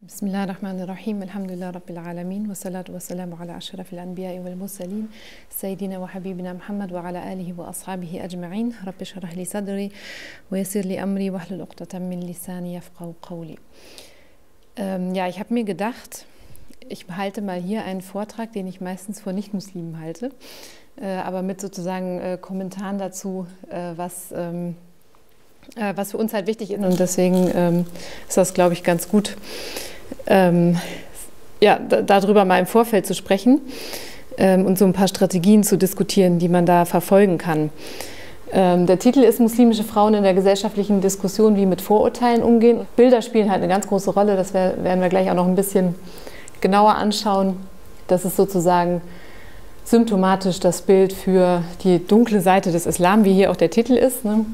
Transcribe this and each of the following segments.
Bismillahirrahmanirrahim, alhamdulillah rabbil alamin, wa salatu wa salamu ala ashrafil anbiya'i wal mursalin, sayyidina wa habibina Muhammad wa ala alihi wa ashabihi ajma'in, rabbi shrah li sadri, wa yassir li amri, wa hlul uqdatan min lisani yafqahu qawli. Ja, ich habe mir gedacht, ich halte mal hier einen Vortrag, den ich meistens vor Nichtmuslimen halte, aber mit sozusagen Kommentaren dazu, was für uns halt wichtig ist, und deswegen ist das, glaube ich, ganz gut, ja, darüber mal im Vorfeld zu sprechen und so ein paar Strategien zu diskutieren, die man da verfolgen kann. Der Titel ist Muslimische Frauen in der gesellschaftlichen Diskussion, wie mit Vorurteilen umgehen. Bilder spielen halt eine ganz große Rolle, das werden wir gleich auch noch ein bisschen genauer anschauen. Das ist sozusagen symptomatisch das Bild für die dunkle Seite des Islam, wie hier auch der Titel ist, ne?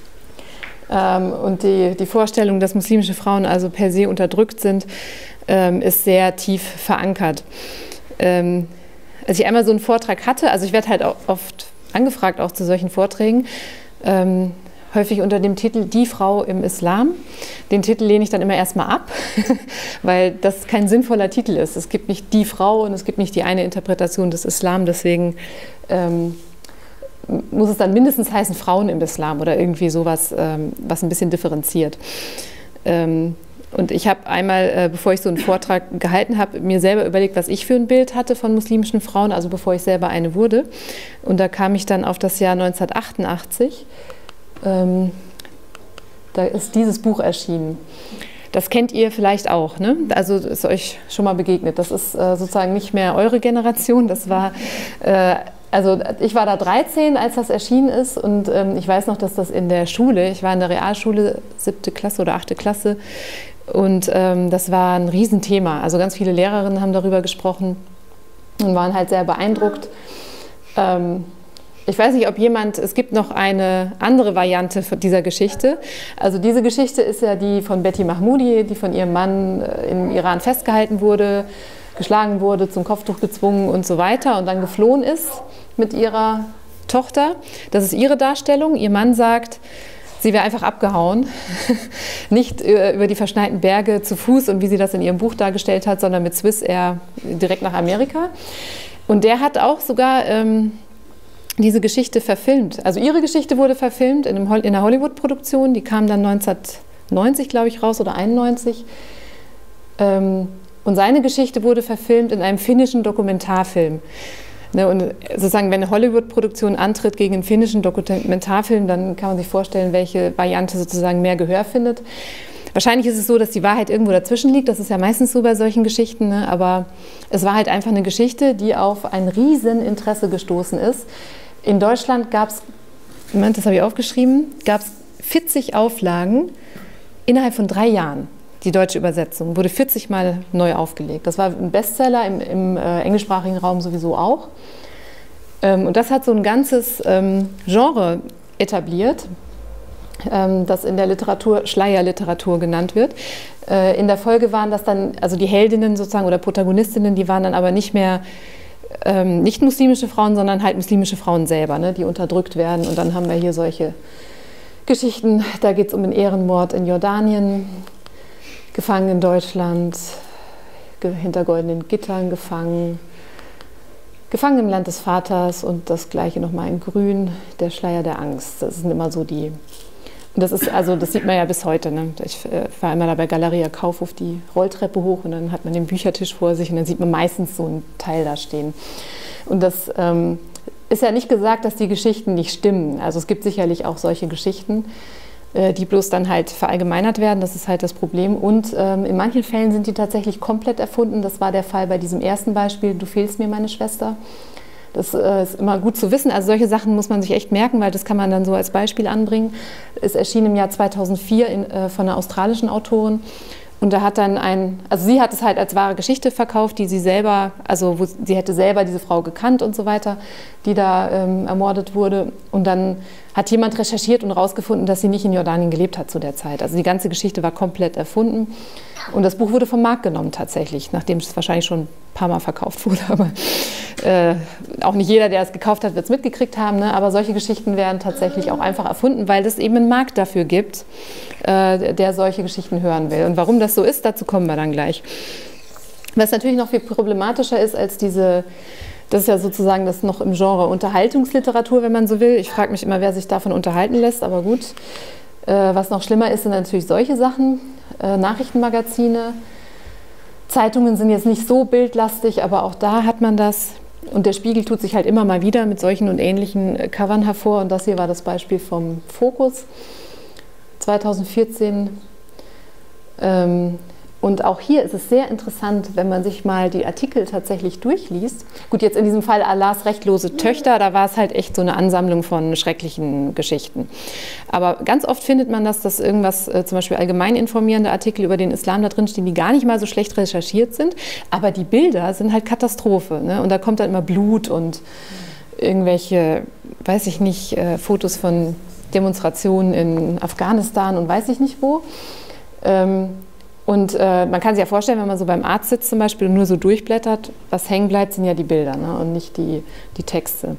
Und die Vorstellung, dass muslimische Frauen also per se unterdrückt sind, ist sehr tief verankert. Als ich einmal so einen Vortrag hatte, also ich werde halt auch oft angefragt, auch zu solchen Vorträgen, häufig unter dem Titel Die Frau im Islam. Den Titel lehne ich dann immer erstmal ab, weil das kein sinnvoller Titel ist. Es gibt nicht die Frau und es gibt nicht die eine Interpretation des Islam, deswegen muss es dann mindestens heißen Frauen im Islam oder irgendwie sowas, was ein bisschen differenziert. Und ich habe einmal, bevor ich so einen Vortrag gehalten habe, mir selber überlegt, was ich für ein Bild hatte von muslimischen Frauen, also bevor ich selber eine wurde. Und da kam ich dann auf das Jahr 1988. Da ist dieses Buch erschienen. Das kennt ihr vielleicht auch, ne? Also ist euch schon mal begegnet. Das ist sozusagen nicht mehr eure Generation, das war... Also ich war da 13, als das erschienen ist, und ich weiß noch, dass das in der Schule, ich war in der Realschule, 7. Klasse oder 8. Klasse, und das war ein Riesenthema. Also ganz viele Lehrerinnen haben darüber gesprochen und waren halt sehr beeindruckt. Ich weiß nicht, ob es gibt noch eine andere Variante dieser Geschichte. Also diese Geschichte ist ja die von Betty Mahmoudi, die von ihrem Mann im Iran festgehalten wurde, geschlagen wurde, zum Kopftuch gezwungen und so weiter und dann geflohen ist mit ihrer Tochter. Das ist ihre Darstellung. Ihr Mann sagt, sie wäre einfach abgehauen. Nicht über die verschneiten Berge zu Fuß und wie sie das in ihrem Buch dargestellt hat, sondern mit Swiss Air direkt nach Amerika. Und der hat auch sogar diese Geschichte verfilmt. Also ihre Geschichte wurde verfilmt in einer Hollywood-Produktion. Die kam dann 1990, glaube ich, raus oder 91. Und seine Geschichte wurde verfilmt in einem finnischen Dokumentarfilm. Und sozusagen, wenn eine Hollywood-Produktion antritt gegen einen finnischen Dokumentarfilm, dann kann man sich vorstellen, welche Variante sozusagen mehr Gehör findet. Wahrscheinlich ist es so, dass die Wahrheit irgendwo dazwischen liegt. Das ist ja meistens so bei solchen Geschichten, ne? Aber es war halt einfach eine Geschichte, die auf ein Rieseninteresse gestoßen ist. In Deutschland gab es, Moment, das habe ich aufgeschrieben, gab es 40 Auflagen innerhalb von 3 Jahren. Die deutsche Übersetzung wurde 40 Mal neu aufgelegt. Das war ein Bestseller, im englischsprachigen Raum sowieso auch. Und das hat so ein ganzes Genre etabliert, das in der Literatur Schleierliteratur genannt wird. In der Folge waren das dann, also die Heldinnen sozusagen oder Protagonistinnen, die waren dann aber nicht mehr nicht muslimische Frauen, sondern halt muslimische Frauen selber, ne, die unterdrückt werden. Und dann haben wir hier solche Geschichten, da geht es um den Ehrenmord in Jordanien, gefangen in Deutschland, hinter goldenen Gittern gefangen, gefangen im Land des Vaters, und das Gleiche nochmal in Grün, der Schleier der Angst. Das sind immer so die, und das ist, also das sieht man ja bis heute, ne? Ich war immer da bei Galeria Kaufhof die Rolltreppe hoch und dann hat man den Büchertisch vor sich und dann sieht man meistens so einen Teil da stehen. Und das ist ja nicht gesagt, dass die Geschichten nicht stimmen. Also es gibt sicherlich auch solche Geschichten, die bloß dann halt verallgemeinert werden, das ist halt das Problem. Und in manchen Fällen sind die tatsächlich komplett erfunden. Das war der Fall bei diesem ersten Beispiel, Du fehlst mir, meine Schwester. Das ist immer gut zu wissen. Also solche Sachen muss man sich echt merken, weil das kann man dann so als Beispiel anbringen. Es erschien im Jahr 2004 von einer australischen Autorin. Und da hat dann also sie hat es halt als wahre Geschichte verkauft, die sie selber, also sie hätte selber diese Frau gekannt und so weiter, die da ermordet wurde. Und dann hat jemand recherchiert und herausgefunden, dass sie nicht in Jordanien gelebt hat zu der Zeit. Also die ganze Geschichte war komplett erfunden. Und das Buch wurde vom Markt genommen tatsächlich, nachdem es wahrscheinlich schon ein paar Mal verkauft wurde. Aber auch nicht jeder, der es gekauft hat, wird es mitgekriegt haben, ne? Aber solche Geschichten werden tatsächlich auch einfach erfunden, weil es eben einen Markt dafür gibt, der solche Geschichten hören will. Und warum das so ist, dazu kommen wir dann gleich. Was natürlich noch viel problematischer ist als diese, das ist ja sozusagen das noch im Genre Unterhaltungsliteratur, wenn man so will. Ich frage mich immer, wer sich davon unterhalten lässt, aber gut. Was noch schlimmer ist, sind natürlich solche Sachen, Nachrichtenmagazine. Zeitungen sind jetzt nicht so bildlastig, aber auch da hat man das. Und der Spiegel tut sich halt immer mal wieder mit solchen und ähnlichen Covern hervor. Und das hier war das Beispiel vom Focus 2014. Und auch hier ist es sehr interessant, wenn man sich mal die Artikel tatsächlich durchliest. Gut, jetzt in diesem Fall Allahs rechtlose Töchter, da war es halt echt so eine Ansammlung von schrecklichen Geschichten. Aber ganz oft findet man das, dass irgendwas, zum Beispiel allgemein informierende Artikel über den Islam da drin stehen, die gar nicht mal so schlecht recherchiert sind, aber die Bilder sind halt Katastrophe, ne? Und da kommt dann immer Blut und irgendwelche, weiß ich nicht, Fotos von Demonstrationen in Afghanistan und weiß ich nicht wo. Und man kann sich ja vorstellen, wenn man so beim Arzt sitzt zum Beispiel und nur so durchblättert, was hängen bleibt, sind ja die Bilder, ne? Und nicht die Texte.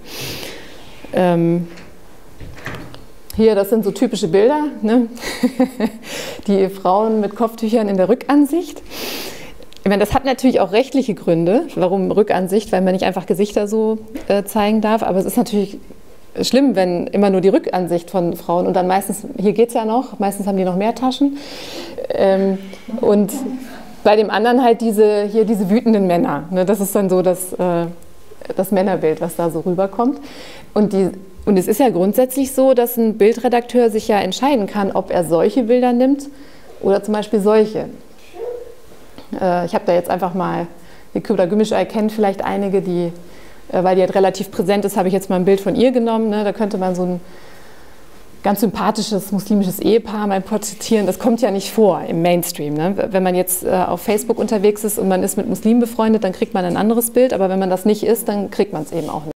Hier, das sind so typische Bilder, ne? Die Frauen mit Kopftüchern in der Rückansicht. Ich meine, das hat natürlich auch rechtliche Gründe. Warum Rückansicht? Weil man nicht einfach Gesichter so zeigen darf. Aber es ist natürlich schlimm, wenn immer nur die Rückansicht von Frauen und dann meistens, hier geht es ja noch, meistens haben die noch mehr Taschen. Und bei dem anderen halt diese wütenden Männer. Ne? Das ist dann so das Männerbild, was da so rüberkommt. Und es ist ja grundsätzlich so, dass ein Bildredakteur sich ja entscheiden kann, ob er solche Bilder nimmt oder zum Beispiel solche. Ich habe da jetzt einfach mal, die Kübra Gümüşay kennt vielleicht einige, die, weil die halt relativ präsent ist, habe ich jetzt mal ein Bild von ihr genommen. Ne? Da könnte man so ein ganz sympathisches muslimisches Ehepaar mal porträtieren. Das kommt ja nicht vor im Mainstream. Ne? Wenn man jetzt auf Facebook unterwegs ist und man ist mit Muslimen befreundet, dann kriegt man ein anderes Bild. Aber wenn man das nicht ist, dann kriegt man es eben auch nicht.